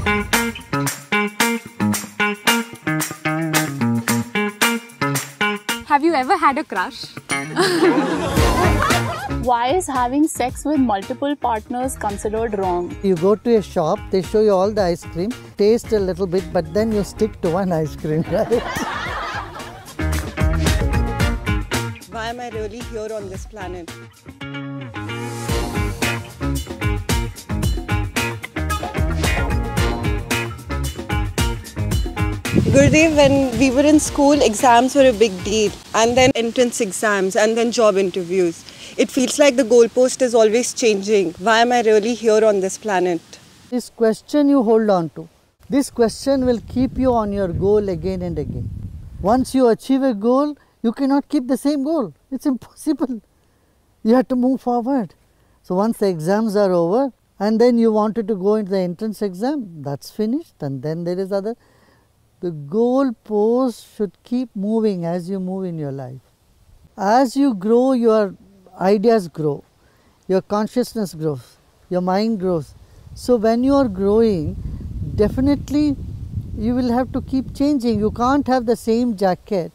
Have you ever had a crush? Why is having sex with multiple partners considered wrong? You go to a shop, they show you all the ice cream, taste a little bit, but then you stick to one ice cream, right? Why am I really here on this planet? Gurudev, when we were in school, exams were a big deal, and then entrance exams, and then job interviews. It feels like the goalpost is always changing. Why am I really here on this planet? This question you hold on to. This question will keep you on your goal again and again. Once you achieve a goal, you cannot keep the same goal. It's impossible. You have to move forward. So once the exams are over, and then you wanted to go into the entrance exam, that's finished, and then there is other. The goal post should keep moving as you move in your life. As you grow, your ideas grow, your consciousness grows, your mind grows. So when you are growing, definitely you will have to keep changing. You can't have the same jacket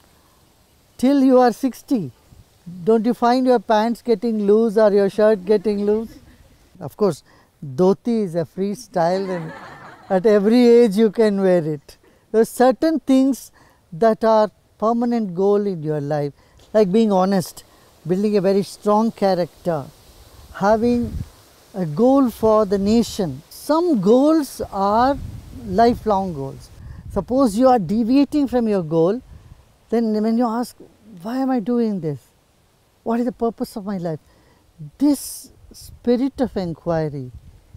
till you are 60. Don't you find your pants getting loose or your shirt getting loose? Of course, dhoti is a free style and at every age you can wear it. There are certain things that are permanent goal in your life, like being honest, building a very strong character, having a goal for the nation. Some goals are lifelong goals. Suppose you are deviating from your goal, then when you ask, why am I doing this? What is the purpose of my life? This spirit of inquiry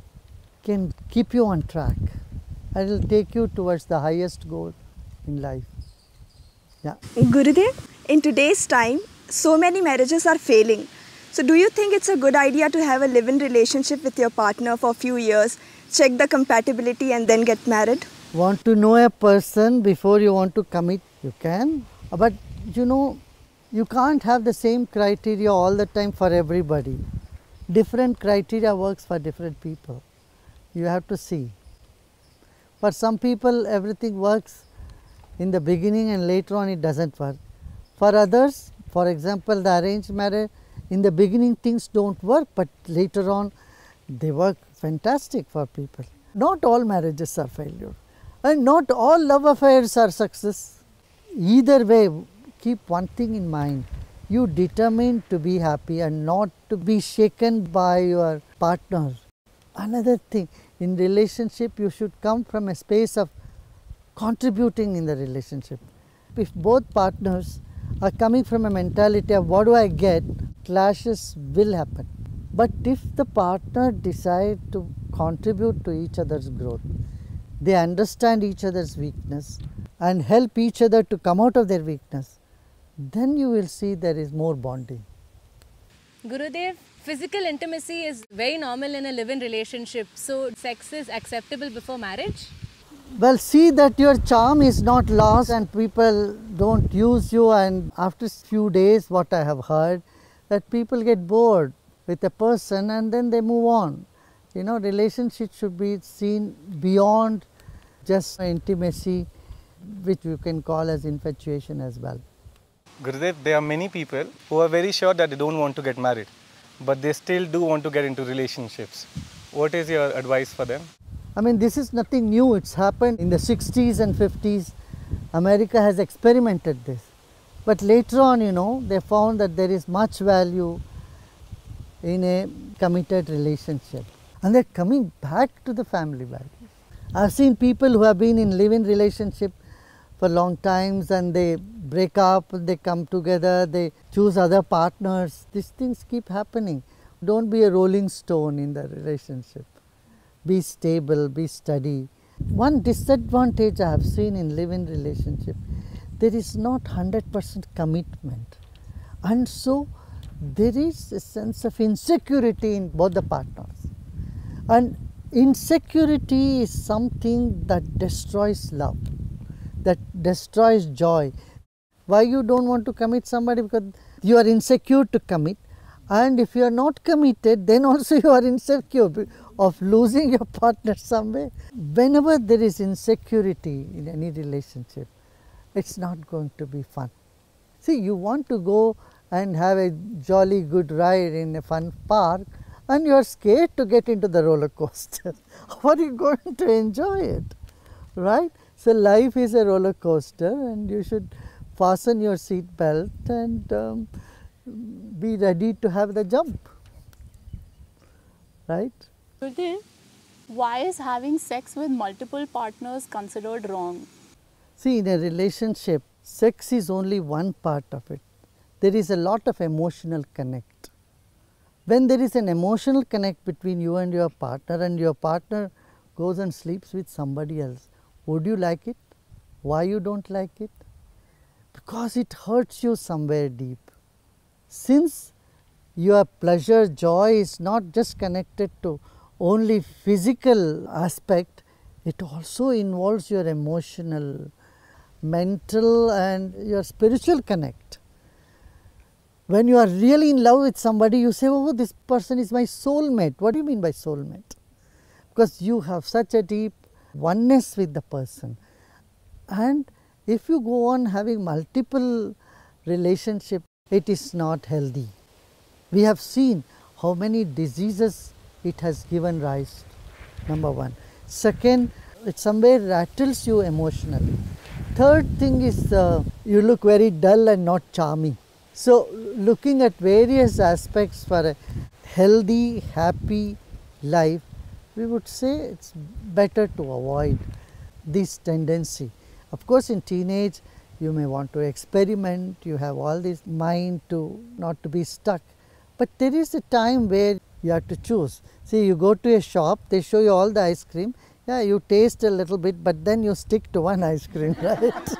can keep you on track. It will take you towards the highest goal in life. Yeah. Gurudev, in today's time, so many marriages are failing. So do you think it's a good idea to have a live-in relationship with your partner for a few years, check the compatibility and then get married? Want to know a person before you want to commit? You can. But you know, you can't have the same criteria all the time for everybody. Different criteria works for different people. You have to see. For some people, everything works in the beginning and later on it doesn't work. For others, for example, the arranged marriage, in the beginning things don't work, but later on they work fantastic for people. Not all marriages are failure and not all love affairs are success. Either way, keep one thing in mind. You determine to be happy and not to be shaken by your partner. Another thing, in relationship you should come from a space of contributing in the relationship. If both partners are coming from a mentality of what do I get, clashes will happen. But if the partner decide to contribute to each other's growth, they understand each other's weakness and help each other to come out of their weakness, then you will see there is more bonding. Gurudev, physical intimacy is very normal in a live-in relationship. So sex is acceptable before marriage? Well, see that your charm is not lost and people don't use you, and after a few days what I have heard, that people get bored with a person and then they move on. You know, relationship should be seen beyond just intimacy, which you can call as infatuation as well. Gurudev, there are many people who are very sure that they don't want to get married, but they still do want to get into relationships. What is your advice for them? I mean, this is nothing new. It's happened in the 60s and 50s. America has experimented this. But later on, you know, they found that there is much value in a committed relationship. And they're coming back to the family values. I've seen people who have been in live-in relationship for long times and they break up, they come together, they choose other partners. These things keep happening. Don't be a rolling stone in the relationship. Be stable, be steady. One disadvantage I have seen in live-in relationship, there is not 100% commitment. And so there is a sense of insecurity in both the partners. And insecurity is something that destroys love, that destroys joy. Why you don't want to commit somebody? Because you are insecure to commit, and if you are not committed, then also you are insecure. of losing your partner somewhere. Whenever there is insecurity in any relationship, it's not going to be fun. See, you want to go and have a jolly good ride in a fun park and you are scared to get into the roller coaster. How are you going to enjoy it? Right? So, life is a roller coaster and you should fasten your seat belt and be ready to have the jump. Right? Gurdev, why is having sex with multiple partners considered wrong? See, in a relationship, sex is only one part of it. There is a lot of emotional connect. When there is an emotional connect between you and your partner goes and sleeps with somebody else, would you like it? Why you don't like it? Because it hurts you somewhere deep. Since your pleasure, joy is not just connected to only physical aspect, it also involves your emotional, mental and your spiritual connect. When you are really in love with somebody, you say, oh, this person is my soulmate. What do you mean by soulmate? Because you have such a deep oneness with the person. And if you go on having multiple relationships, it is not healthy. We have seen how many diseases it has given rise to, number one. Second, it somewhere rattles you emotionally. Third thing is you look very dull and not charming. So, looking at various aspects for a healthy, happy life, we would say it's better to avoid this tendency. Of course, in teenage, you may want to experiment, you have all this mind to not to be stuck, but there is a time where you have to choose. See, you go to a shop, they show you all the ice cream, yeah, you taste a little bit, but then you stick to one ice cream, right?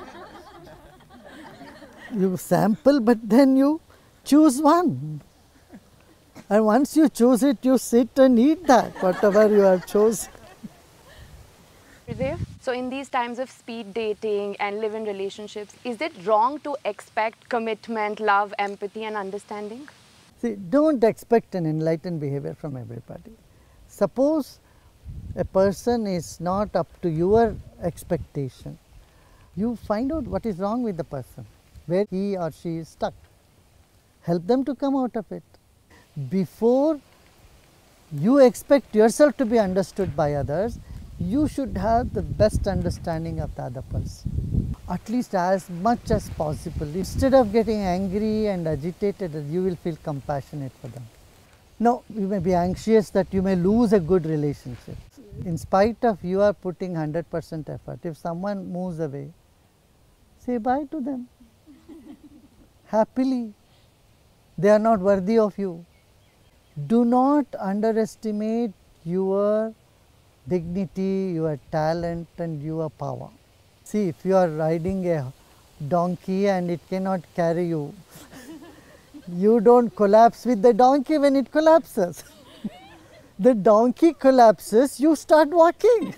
You sample, but then you choose one. And once you choose it, you sit and eat that, whatever you have chosen. Gurdev, so in these times of speed dating and live-in relationships, is it wrong to expect commitment, love, empathy and understanding? See, don't expect an enlightened behavior from everybody. Suppose a person is not up to your expectation, you find out what is wrong with the person, where he or she is stuck. Help them to come out of it. Before you expect yourself to be understood by others, you should have the best understanding of the other person, at least as much as possible. Instead of getting angry and agitated, you will feel compassionate for them. Now, you may be anxious that you may lose a good relationship. In spite of you are putting 100% effort, if someone moves away, say bye to them happily. They are not worthy of you. Do not underestimate your dignity, your talent and your power. See, if you are riding a donkey and it cannot carry you, you don't collapse with the donkey when it collapses. The donkey collapses, you start walking.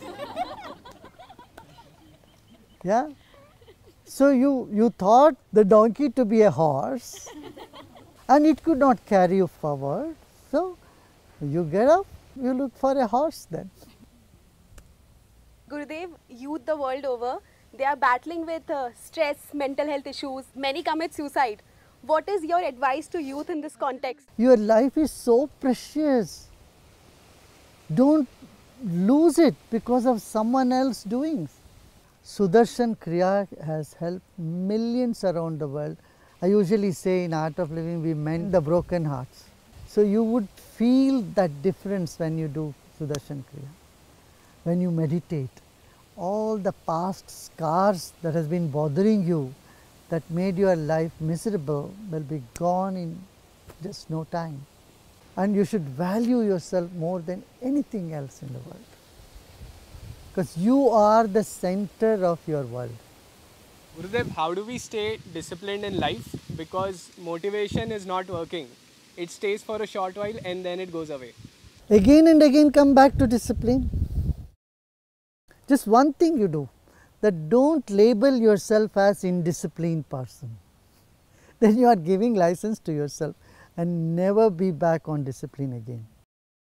Yeah. So, you thought the donkey to be a horse and it could not carry you forward. So, you get up, you look for a horse then. Gurudev, youth the world over, they are battling with stress, mental health issues, many commit suicide. What is your advice to youth in this context? Your life is so precious. Don't lose it because of someone else's doings. Sudarshan Kriya has helped millions around the world. I usually say in Art of Living, we mend the broken hearts. So you would feel that difference when you do Sudarshan Kriya. When you meditate, all the past scars that has been bothering you, that made your life miserable, will be gone in just no time. And you should value yourself more than anything else in the world, because you are the center of your world. Gurudev, how do we stay disciplined in life? Because motivation is not working. It stays for a short while and then it goes away. Again and again come back to discipline. Just one thing you do, that don't label yourself as indisciplined person. Then you are giving license to yourself and never be back on discipline again.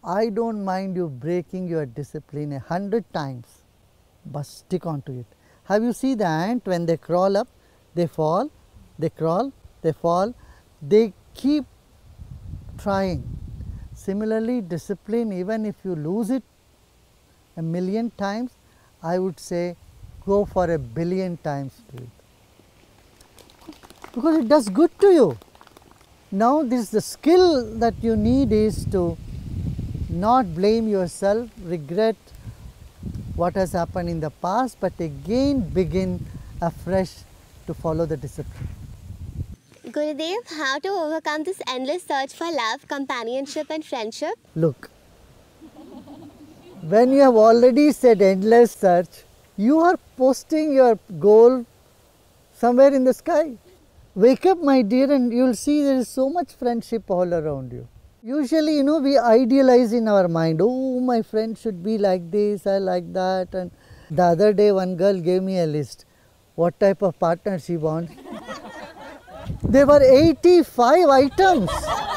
I don't mind you breaking your discipline 100 times, but stick on to it. Have you seen the ant when they crawl up, they fall, they crawl, they fall, they keep trying. Similarly, discipline, even if you lose it a million times, I would say go for a billion times to it, because it does good to you. Now, this the skill that you need is to not blame yourself, regret what has happened in the past, but again begin afresh to follow the discipline. Gurudev, how to overcome this endless search for love, companionship and friendship? Look, when you have already said endless search, you are posting your goal somewhere in the sky. Wake up, my dear, and you will see there is so much friendship all around you. Usually, we idealize in our mind, oh, my friend should be like this, I like that. And the other day, one girl gave me a list, what type of partner she wants. There were 85 items.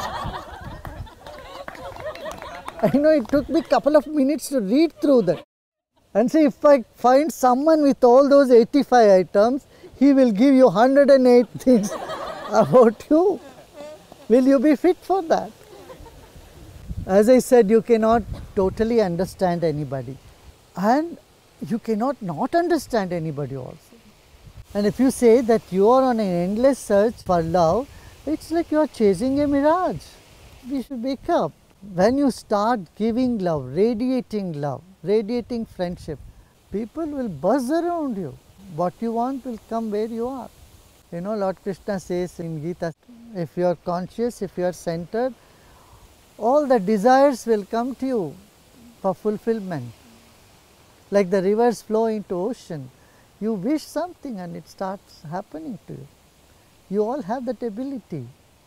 I know it took me a couple of minutes to read through that. And say, if I find someone with all those 85 items, he will give you 108 things about you. Will you be fit for that? As I said, you cannot totally understand anybody, and you cannot not understand anybody also. And if you say that you are on an endless search for love, it's like you are chasing a mirage. We should wake up. When you start giving love, radiating friendship, people will buzz around you. What you want will come where you are. Lord Krishna says in Gita, if you are conscious, if you are centered, all the desires will come to you for fulfillment. Like the rivers flow into ocean, you wish something and it starts happening to you. You all have that ability.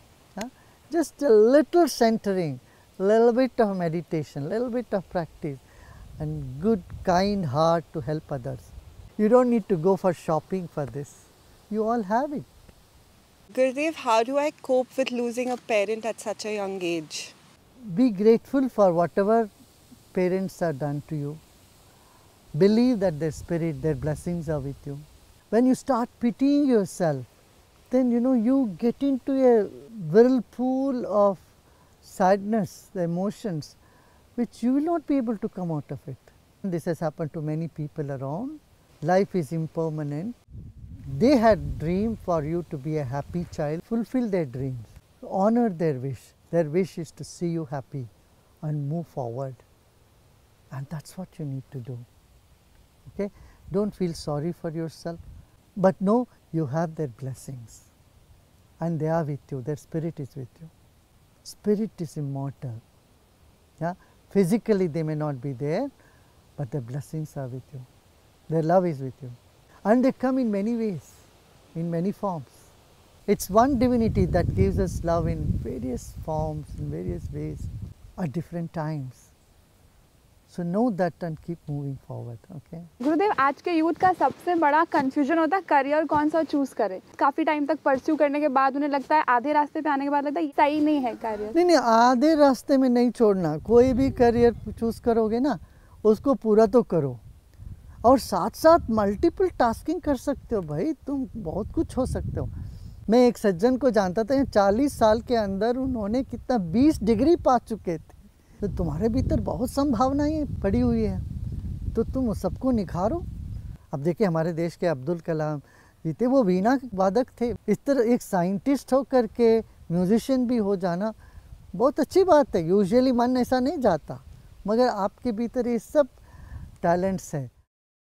Just a little centering, little bit of meditation, little bit of practice, and good, kind heart to help others. You don't need to go for shopping for this. You all have it. Gurudev, how do I cope with losing a parent at such a young age? Be grateful for whatever parents are done to you. Believe that their spirit, their blessings are with you. When you start pitying yourself, then you get into a whirlpool of sadness, the emotions, which you will not be able to come out of it. This has happened to many people around. Life is impermanent. They had dreamed for you to be a happy child. Fulfill their dreams. Honor their wish. Their wish is to see you happy and move forward. And that's what you need to do. Okay? Don't feel sorry for yourself, but know you have their blessings and they are with you. Their spirit is with you. Spirit is immortal. Yeah? Physically they may not be there, but their blessings are with you. Their love is with you. And they come in many ways, in many forms. It's one divinity that gives us love in various forms, in various ways, at different times. So know that and keep moving forward. Okay? गुरुदेव, आज के youth का सबसे बड़ा confusion होता है career कौन सा choose करे. काफी टाइम तक परस्यू करने के बाद उन्हें लगता है, आधे रास्ते पे आने के बाद लगता है सही नहीं है करियर. नहीं, आधे रास्ते में नहीं छोड़ना. कोई भी करियर चूज करोगे ना, उसको पूरा तो करो. और साथ साथ मल्टीपल टास्किंग कर सकते हो भाई, तुम बहुत कुछ हो सकते हो. मैं एक सज्जन को जानता था, 40 साल के अंदर उन्होंने कितना 20 डिग्री पा चुके थे. तो तुम्हारे भीतर बहुत संभावनाएं पड़ी हुई है, तो तुम सबको निखारो. अब देखिए हमारे देश के अब्दुल कलाम जी थे, वो वीणा वादक थे. इस तरह एक साइंटिस्ट होकर के म्यूजिशियन भी हो जाना बहुत अच्छी बात है. यूजुअली मन ऐसा नहीं जाता, मगर आपके भीतर ये सब टैलेंट्स हैं.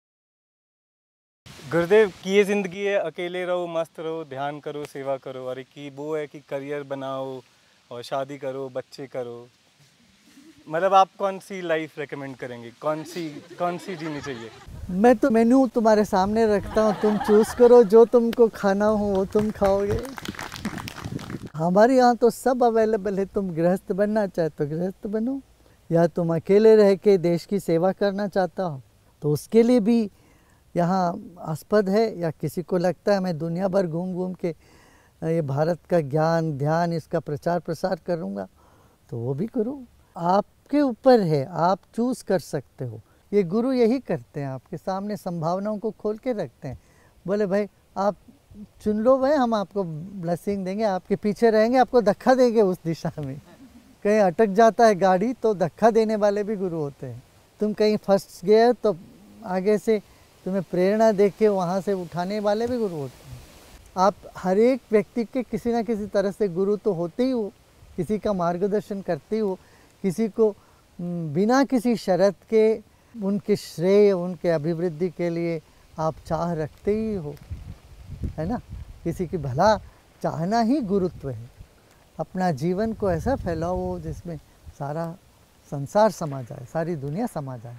गुरुदेव की ये ज़िंदगी है, अकेले रहो, मस्त रहो, ध्यान करो, सेवा करो. और की वो है कि करियर बनाओ और शादी करो, बच्चे करो. मतलब आप कौन सी लाइफ रेकमेंड करेंगे, कौन सी जीनी चाहिए? मैं तो मेन्यू तुम्हारे सामने रखता हूँ, तुम चूज़ करो, जो तुमको खाना हो वो तुम खाओगे. हमारे यहाँ तो सब अवेलेबल है. तुम गृहस्थ बनना चाहे तो गृहस्थ बनो, या तुम अकेले रह के देश की सेवा करना चाहता हो तो उसके लिए भी यहाँ आस्पद है. या किसी को लगता है मैं दुनिया भर घूम घूम के ये भारत का ज्ञान ध्यान इसका प्रचार प्रसार करूँगा, तो वो भी करो. आप आपके ऊपर है, आप चूज़ कर सकते हो। ये गुरु यही करते हैं, आपके सामने संभावनाओं को खोल के रखते हैं। बोले भाई आप चुन लो भाई, हम आपको ब्लेसिंग देंगे, आपके पीछे रहेंगे, आपको धक्का देंगे उस दिशा में। कहीं अटक जाता है गाड़ी तो धक्का देने वाले भी गुरु होते हैं। तुम कहीं फंस गए तो आगे से तुम्हें प्रेरणा दे के वहाँ से उठाने वाले भी गुरु होते हैं। आप हर एक व्यक्ति के किसी न किसी तरह से गुरु तो होते ही हो, किसी का मार्गदर्शन करते ही हो, किसी को बिना किसी शर्त के उनके श्रेय, उनके अभिवृद्धि के लिए आप चाह रखते ही हो, है ना। किसी की भला चाहना ही गुरुत्व है। अपना जीवन को ऐसा फैलाओ जिसमें सारा संसार समा जाए, सारी दुनिया समा जाए।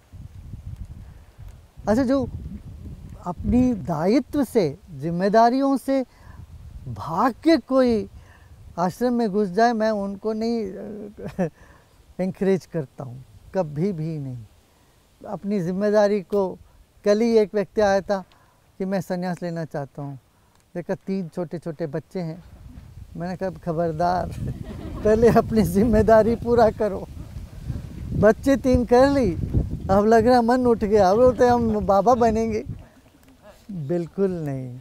अच्छा, जो अपनी दायित्व से, जिम्मेदारियों से भाग के कोई आश्रम में घुस जाए, मैं उनको नहीं एंकरेज करता हूँ, कभी भी नहीं। अपनी जिम्मेदारी को, कल ही एक व्यक्ति आया था कि मैं संन्यास लेना चाहता हूँ, देखा 3 छोटे छोटे बच्चे हैं। मैंने कहा खबरदार, पहले अपनी जिम्मेदारी पूरा करो। बच्चे 3 कर ली, अब लग रहा मन उठ गया, अब बोलते हम बाबा बनेंगे। बिल्कुल नहीं,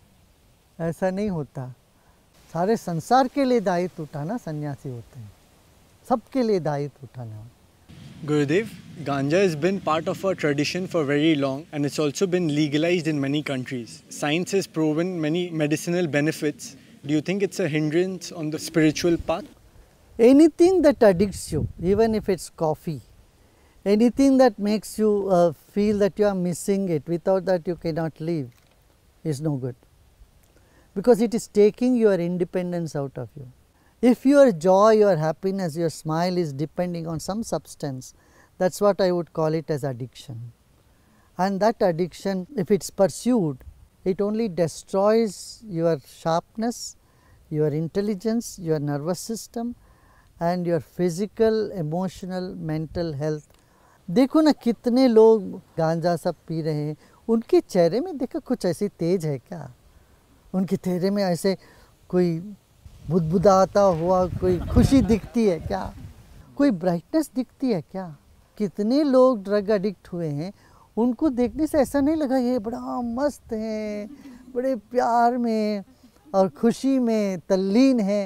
ऐसा नहीं होता। सारे संसार के लिए दायित्व उठाना सन्यासी होते हैं, सबके लिए दायित्व उठाना। Gurudev, ganja has been part of our tradition for very long and it's also been legalized in many countries. Science has proven many medicinal benefits. Do you think it's a hindrance on the spiritual path? Anything that addicts you, even if it's coffee, anything that makes you feel that you are missing it, without that you cannot live, is no good. Because it is taking your independence out of you. If your joy, your happiness, your smile is depending on some substance, that's what I would call it as addiction. And that addiction, if it's pursued, it only destroys your sharpness, your intelligence, your nervous system, and your physical, emotional, mental health. देखो ना कितने लोग गांजा सब P रहे हैं, उनके चेहरे में देखो कुछ ऐसी तेज है क्या? उनके चेहरे में ऐसे कोई बुदबुदाता हुआ कोई खुशी दिखती है क्या? कोई ब्राइटनेस दिखती है क्या? कितने लोग ड्रग एडिक्ट हुए हैं, उनको देखने से ऐसा नहीं लगा ये बड़ा मस्त हैं, बड़े प्यार में और खुशी में तल्लीन है,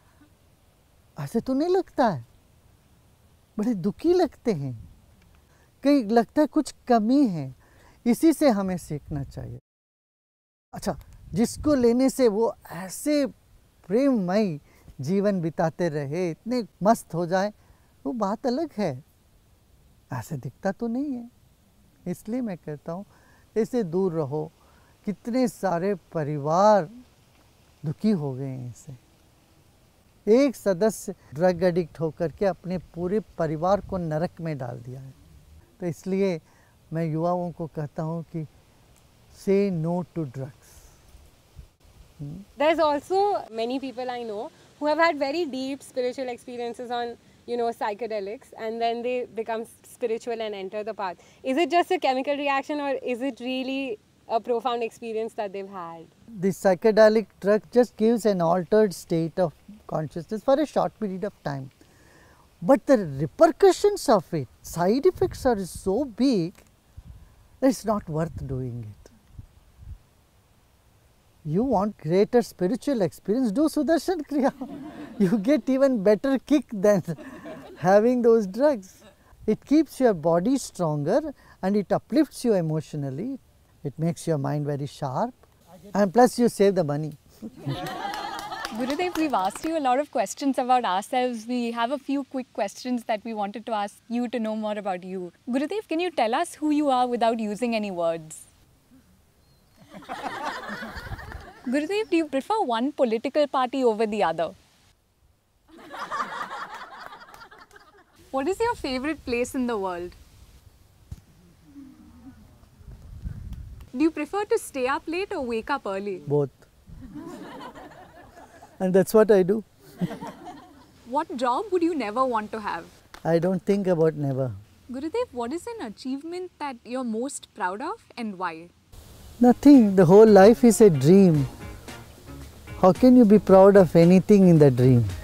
ऐसे तो नहीं लगता है। बड़े दुखी लगते हैं, कहीं लगता है कुछ कमी है। इसी से हमें सीखना चाहिए। अच्छा, जिसको लेने से वो ऐसे प्रेममय जीवन बिताते रहे, इतने मस्त हो जाए, वो बात अलग है। ऐसे दिखता तो नहीं है, इसलिए मैं कहता हूँ इससे दूर रहो। कितने सारे परिवार दुखी हो गए हैं इससे। एक सदस्य ड्रग एडिक्ट होकर के अपने पूरे परिवार को नरक में डाल दिया है। तो इसलिए मैं युवाओं को कहता हूँ कि say no to drugs. There's also many people I know who have had very deep spiritual experiences on, psychedelics, and then they become spiritual and enter the path. Is it just a chemical reaction, or is it really a profound experience that they've had? The psychedelic drug just gives an altered state of consciousness for a short period of time. But the repercussions of it, side effects are so big, that it's not worth doing it. You want greater spiritual experience, do Sudarshan Kriya. You get even better kick than having those drugs. It keeps your body stronger and it uplifts you emotionally. It makes your mind very sharp, and plus you save the money. Gurudev, we've asked you a lot of questions about ourselves. We have a few quick questions that we wanted to ask you to know more about you. Gurudev, can you tell us who you are without using any words? Gurudev, do you prefer one political party over the other? What is your favorite place in the world? Do you prefer to stay up late or wake up early? Both. And that's what I do. What job would you never want to have? I don't think about never. Gurudev, what is an achievement that you're most proud of and why? Nothing. The whole life is a dream. How can you be proud of anything in the dream?